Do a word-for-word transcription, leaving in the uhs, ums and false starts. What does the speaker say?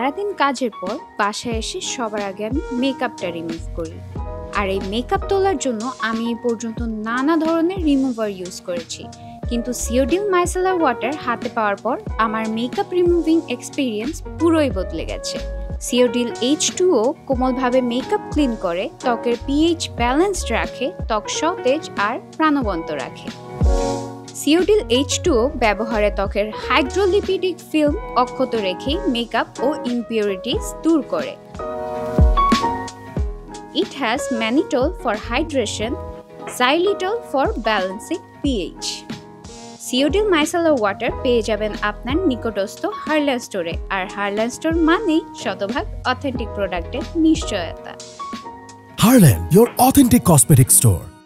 সারাদিন কাজের পর বাসায় এসে সবার আগে আমি মেকআপটা রিমুভ করি। আর এই মেকআপ তোলার জন্য আমি এই পর্যন্ত নানা ধরনের রিমুভার ইউজ করেছি, কিন্তু সিওডিল মাইসেলার ওয়াটার হাতে পাওয়ার পর আমার মেকআপ রিমুভিং এক্সপিরিয়েন্স পুরোই বদলে গেছে। সিওডিল এইচ টু ও কোমলভাবে মেকআপ ক্লিন করে, ত্বকের পিএইচ ব্যালেন্সড রাখে, ত্বক সতেজ আর প্রাণবন্ত রাখে। সিওডিল এইচ টু ও ব্যবহারে ত্বকের হাইড্রোলিপিডিক ফিল্ম অক্ষত রেখেই মেকআপ ও ইমপিউরিটিস দূর করে। It has mannitol for hydration, xylitol for balancing pH. সিওডিল মাইসেলার ওয়াটার পেয়ে যাবেন আপনার নিকটস্থ হারল্যান স্টোরে, আর হারল্যান স্টোর মানেই শতভাগ অথেন্টিক প্রোডাক্টের নিশ্চয়তা। Herlan, your authentic cosmetic store.